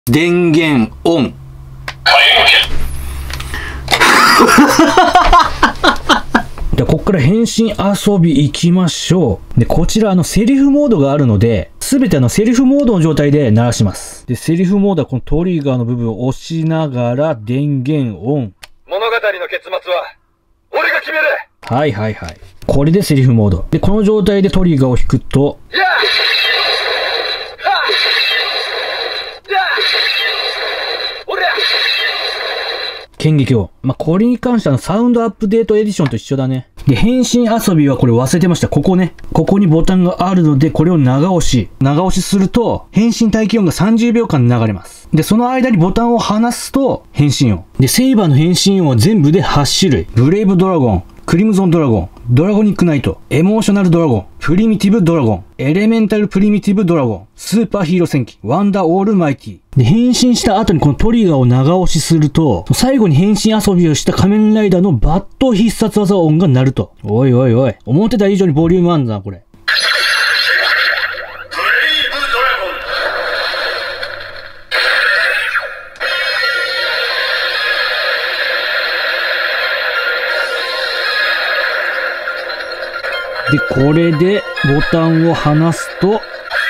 電源オン。で、こっから変身遊び行きましょう。で、こちらセリフモードがあるので、すべてセリフモードの状態で鳴らします。で、セリフモードはこのトリガーの部分を押しながら電源オン。 物語の結末は、俺が決める。 はいはいはい。これでセリフモード。で、この状態でトリガーを引くと、剣撃を。これに関してはサウンドアップデートエディションと一緒だね。で、変身遊びはこれ忘れてました。ここね。ここにボタンがあるので、これを長押し。長押しすると、変身待機音が30秒間流れます。で、その間にボタンを離すと、変身音。で、セイバーの変身音は全部で8種類。ブレイブドラゴン、クリムゾンドラゴン、ドラゴニックナイト、エモーショナルドラゴン、プリミティブドラゴン、エレメンタルプリミティブドラゴン、スーパーヒーロー戦記、ワンダーオールマイティ。で、変身した後にこのトリガーを長押しすると、最後に変身遊びをした仮面ライダーのバット必殺技音が鳴ると。おいおいおい。思ってた以上にボリュームあんだな、これ。で、これでボタンを離すと、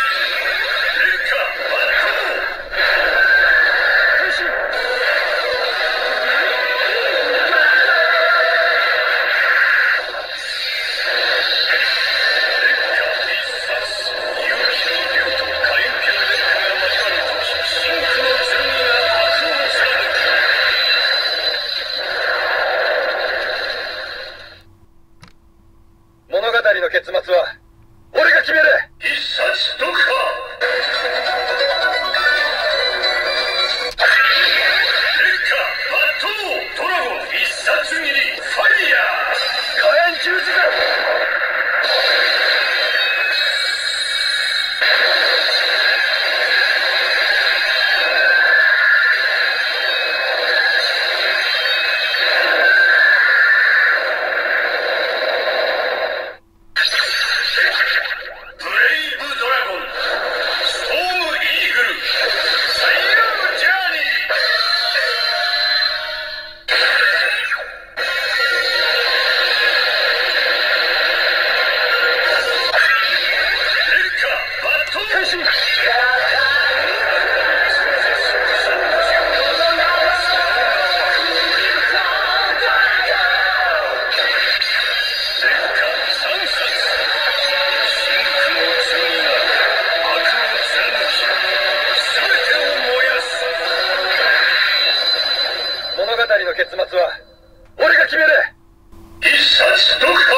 物語の結末は俺が決める。必殺読破。烈火抜刀ドラゴン必殺斬りファイヤー火炎十字座。物語の結末は俺が決める。必殺読破。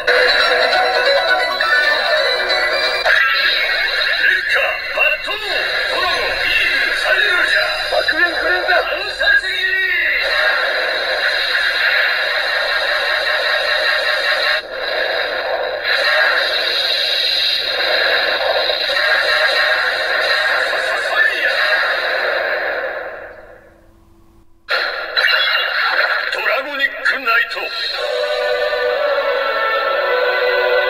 烈火抜刀ドラゴンイーグルサイルージャー爆炎グレンザ暗殺斬り。ドラゴニックナイト。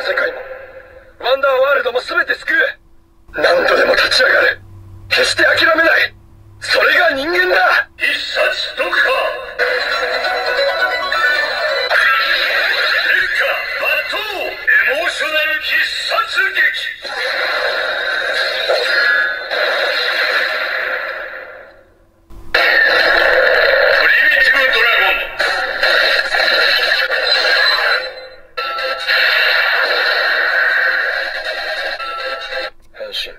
世界もワンダーワールドも全て救う。何度でも立ち上がる。決して諦めない。それが人間だ。必殺読破。烈火抜刀エモーショナル必殺撃。プリミティブドラゴン。変身。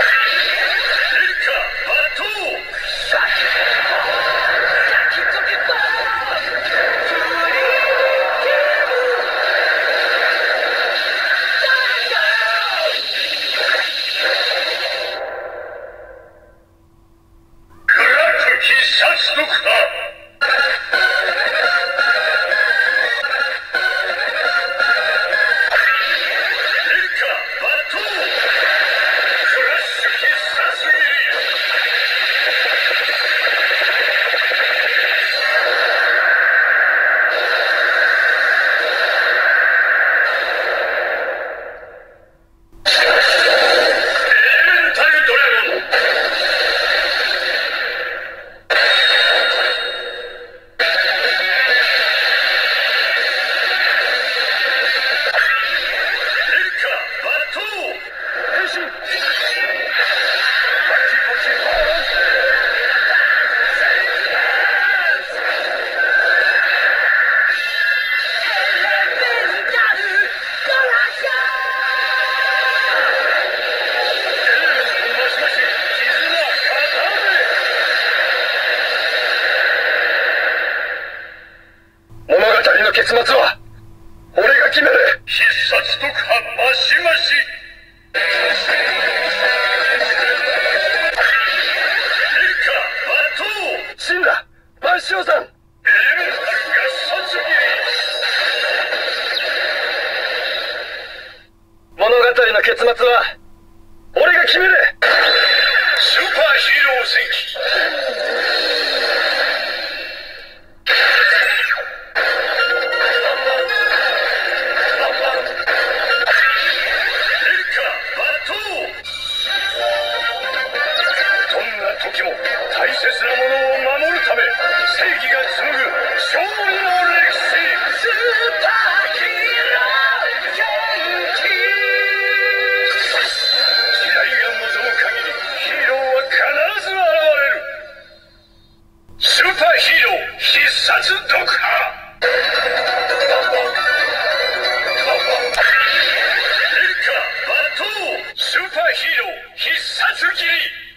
結末は俺が決める。必殺読破マシマシ。烈火抜刀。死んだ万象山。エレメンタル合殺斬。物語の結末は俺が決める。スーパーヒーロー戦記。大切なものを守るため正義が紡ぐ勝利の歴史。スーパーヒーロー戦記。時代が望む限りヒーローは必ず現れる。スーパーヒーロー必殺読破。烈火抜刀。スーパーヒーロー必殺斬り。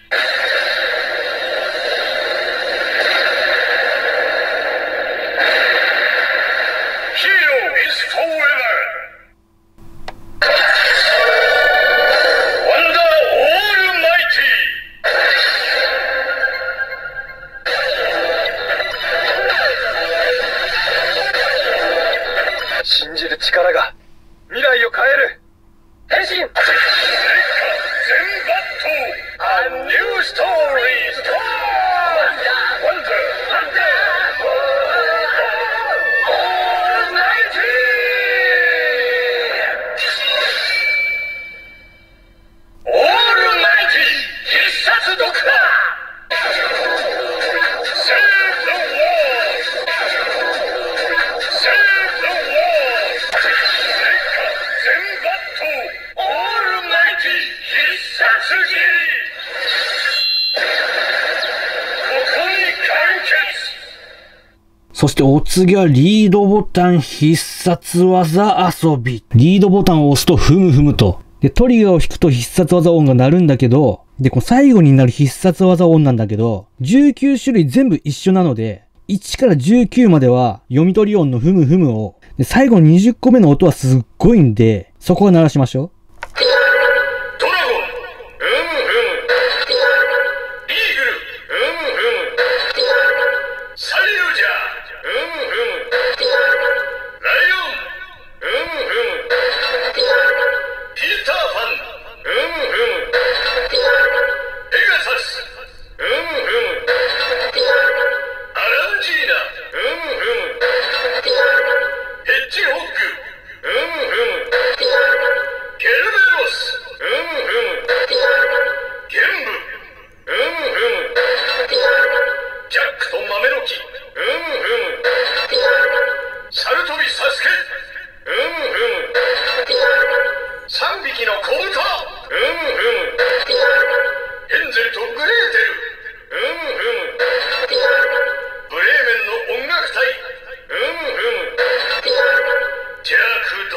信じる力が未来を変える。変身。烈火全抜刀。A new story start. Wonder. Almighty. Almighty 必殺読破。Save the world. Save the world. 全抜刀。オールマイティ必殺斬り。ここに完結。 そしてお次はリードボタン必殺技遊び。リードボタンを押すとふむふむと。で、トリガーを引くと必殺技音が鳴るんだけど、で、この最後になる必殺技音なんだけど、19種類全部一緒なので、1から19までは読み取り音のふむふむを、で、最後の20個目の音はすっごいんで、そこは鳴らしましょう。 ドラゴン、イーグル、サリュージャー、ライオン、ピーターパン、ペガサス、アランジーナ、ヘッジホッグ、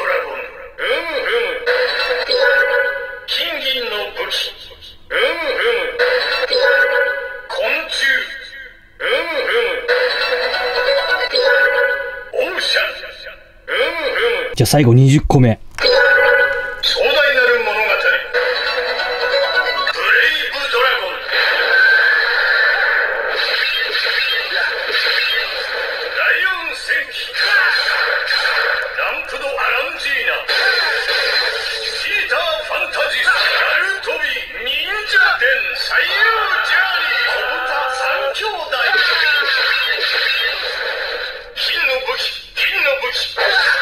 ドラゴン。金銀の武器。昆虫。オーシャン。 じゃあ最後20個目。 壮大なる物語。ブレイブドラゴン。ライオン戦記。ランプド・アランジーナ。シーター・ファンタジスタ。ナルトビ忍者伝最優ジャーニー。小豚三兄弟。金の武器。銀の武器。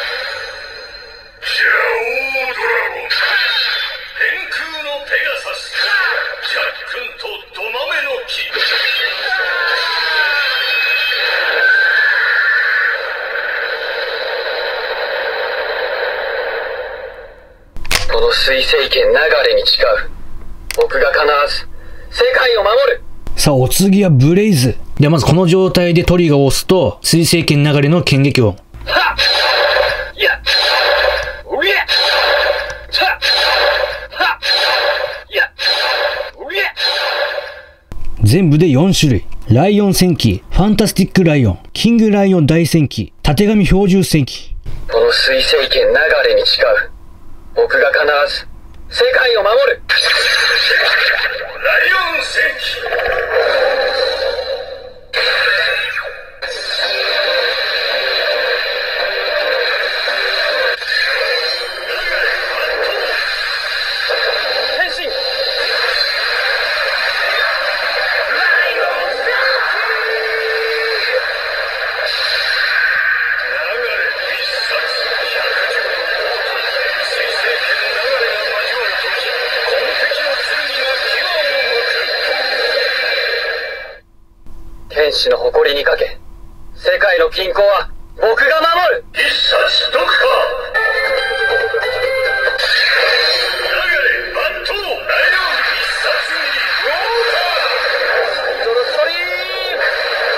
ジャオードラゴン。天空のペガサス。ジャックンとドマメの木。この水星圏流れに誓う。僕が必ず世界を守る。 さあ、お次はブレイズ。ではまずこの状態でトリガーを押すと、水星圏流れの剣撃音。 はっいやうりゃはっはいやうりゃ。 全部で4種類。ライオン戦記、ファンタスティックライオン、キングライオン大戦記、たてがみ標準戦記。 この水星圏流れに誓う。僕が必ず世界を守る。ライオン戦記。変身。天使の誇りにかけ、世界の均衡は僕が守る。必殺読破。流れ抜刀ライオン必殺にウォーター。ゾロストリーム。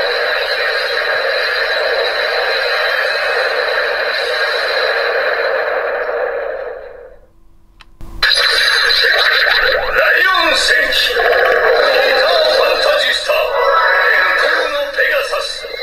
ライオン戦記。ギターファンタジスタ。ペガサス。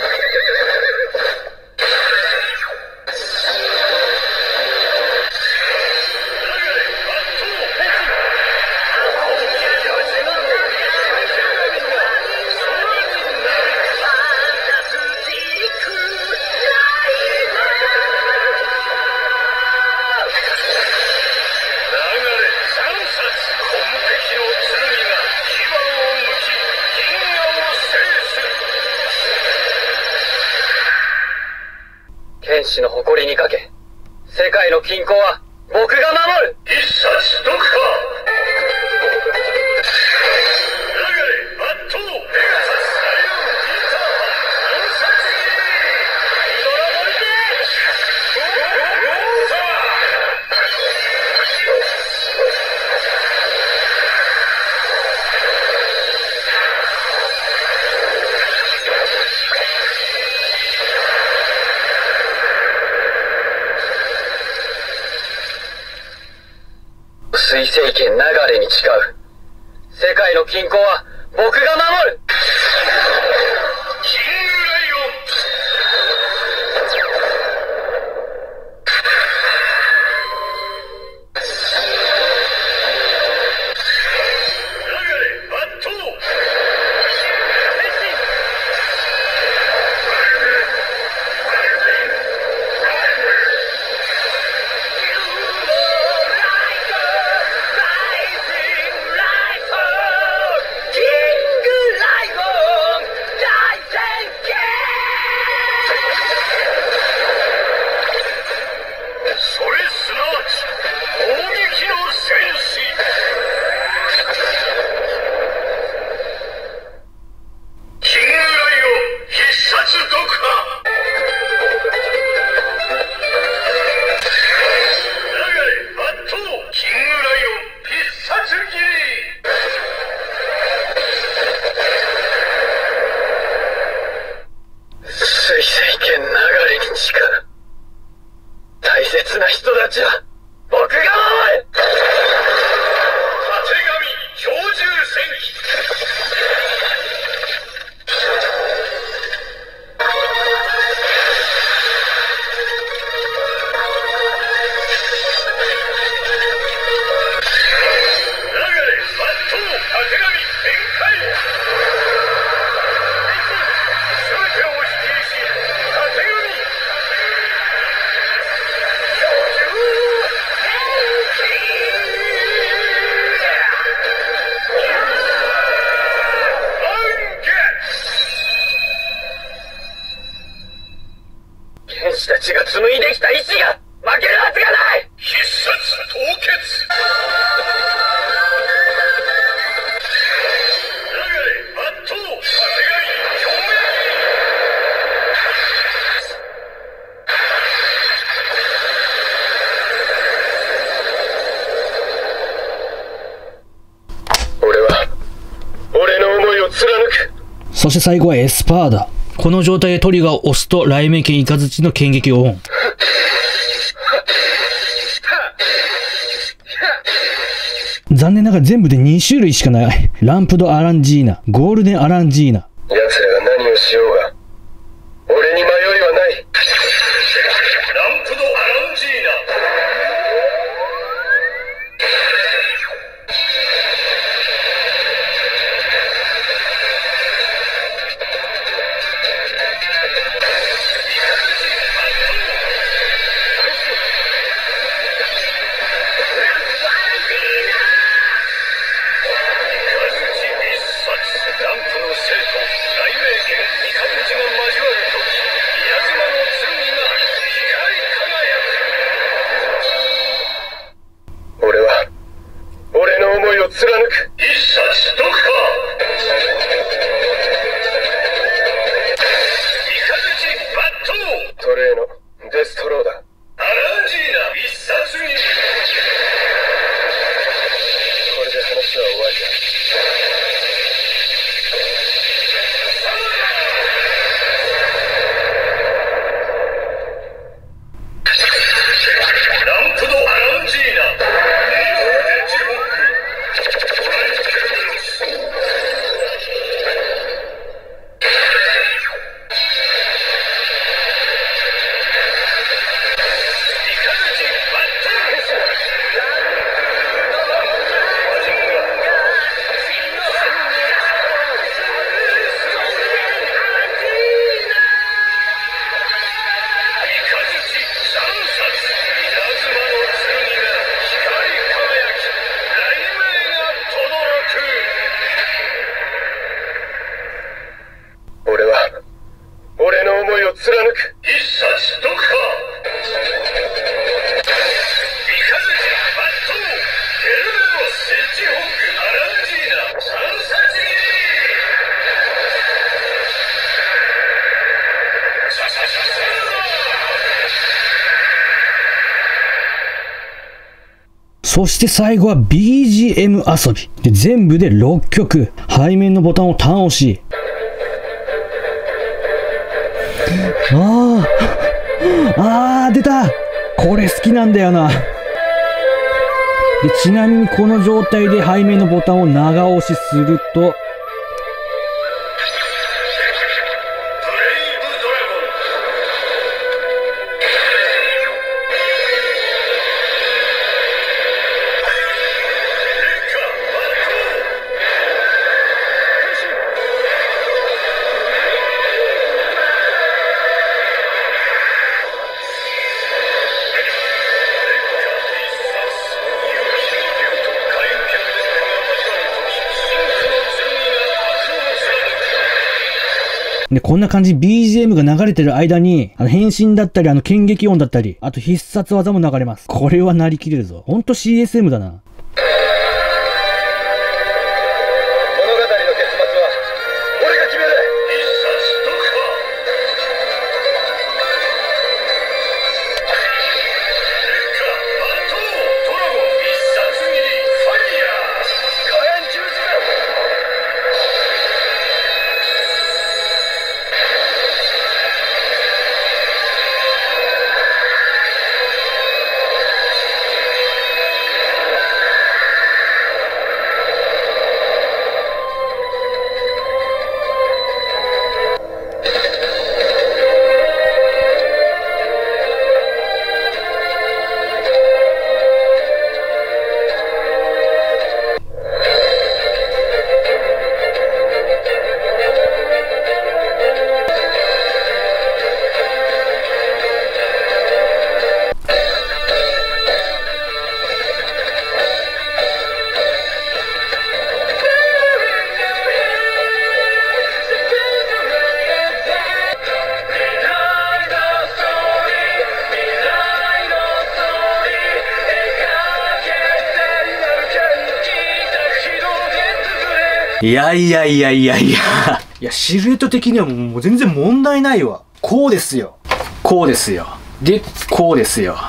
天使の誇りにかけ、世界の均衡は僕が守る。必殺読破。流れ抜刀ペガサスライオンギターマン暗殺にドラゴルテウォータ水星圏流れに誓う。世界の均衡は僕が守る。キングライオン。流れ抜刀。変身。キングライちは僕が守る。たてがみ標準戦記。剣士たちが紡いできた意志が負けるはずがない。必殺凍結。流れ抜刀たてがみ共鳴。俺は俺の思いを貫く。 そして最後はエスパーだ。この状態でトリガーを押すと雷鳴剣イカズチの剣撃をオン。残念ながら全部で2種類しかない。ランプド・アランジーナ、ゴールデン・アランジーナ。 奴らが何をしようが俺に迷いはない。ランプド・アランジーナ。貫く必殺毒破。イカズチ抜刀。トレーのデストローだ。アランジーナ必殺に。これで話は終わりだ。ランプド・アランジーナ。貫く必殺毒破。イカズチ抜刀。ゲルメロスエッジホッグアランジーナ暗殺斬り。 そして最後は BGM 遊びで、全部で6曲。背面のボタンをターン押し、出た。これ好きなんだよな。で、ちなみにこの状態で背面のボタンを長押しすると、で、こんな感じ BGM が流れてる間に、変身だったり、剣撃音だったり、あと必殺技も流れます。これはなりきれるぞ。ほんと CSM だな。 そいや、シルエット的にはもう全然問題ないわ。こうですよ。こうですよ。で、こうですよ。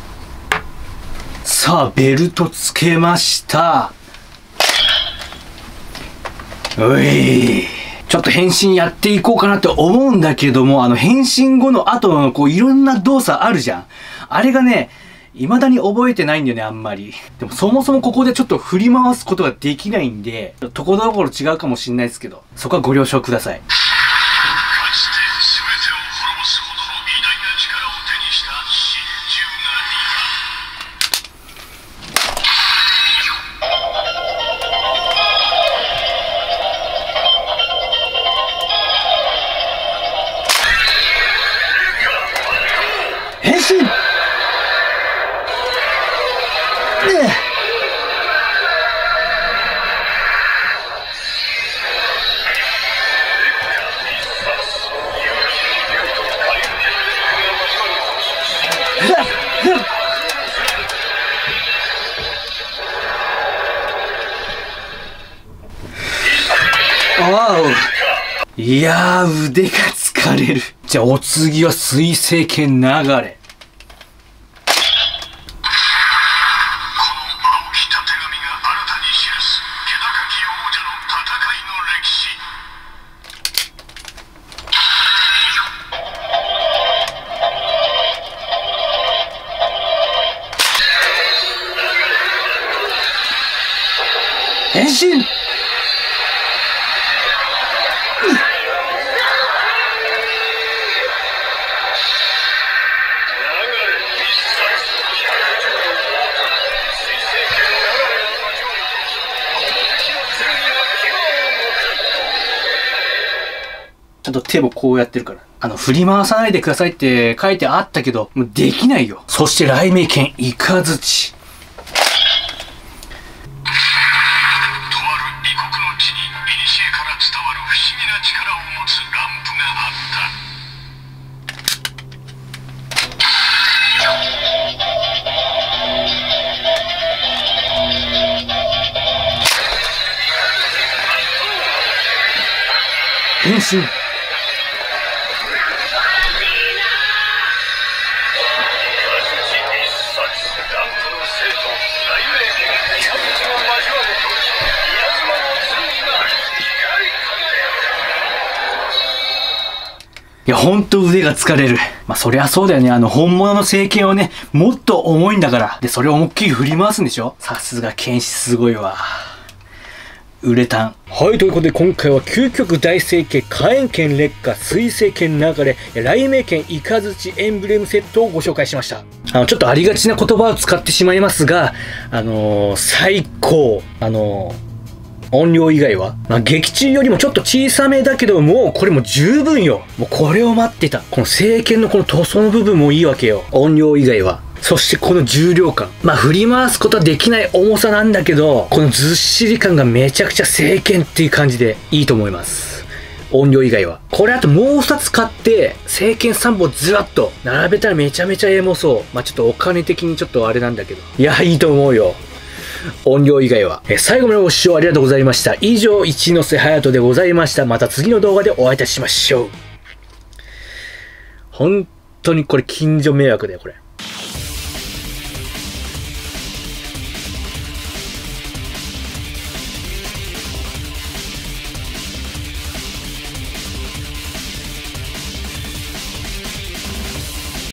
さあ、ベルトつけました。うい。ちょっと変身やっていこうかなと思うんだけども、変身後の後のいろんな動作あるじゃん。あれがね、未だに覚えてないんだよね、あんまり。でもそもそもここでちょっと振り回すことができないんで、ところどころ違うかもしれないですけど、そこはご了承ください。変身！いやー、腕が疲れる。じゃあお次は水星剣流れ。この青きたてがみが新たに記す気高き王者の戦いの歴史。変身！ちゃんと手もこうやってるから。振り回さないでくださいって書いてあったけど、もうできないよ。そして雷鳴剣イカズチ。とある異国の地に古から伝わる不思議な力を持つランプがあった。変身！いや、ほんと腕が疲れる。まあ、そりゃそうだよね。本物の聖剣はね、もっと重いんだから。で、それを思いっきり振り回すんでしょ？さすが剣士すごいわ。ウレタン。はい、ということで今回は究極大聖剣火炎剣劣化水星剣流れ雷鳴剣イカズチエンブレムセットをご紹介しました。ちょっとありがちな言葉を使ってしまいますが、最高。音量以外は、劇中よりもちょっと小さめだけども、これも十分よ。もうこれを待ってた。この聖剣のこの塗装の部分もいいわけよ。音量以外は。そしてこの重量感。振り回すことはできない重さなんだけど、このずっしり感がめちゃくちゃ聖剣っていう感じでいいと思います。音量以外は。これあともう2つ買って、聖剣3本ずらっと並べたらめちゃめちゃエモそう。ちょっとお金的にちょっとあれなんだけど。いや、いいと思うよ。音量以外は。最後までご視聴ありがとうございました。以上、一ノ瀬隼人でございました。また次の動画でお会いいたしましょう。本当にこれ近所迷惑だよ、これ。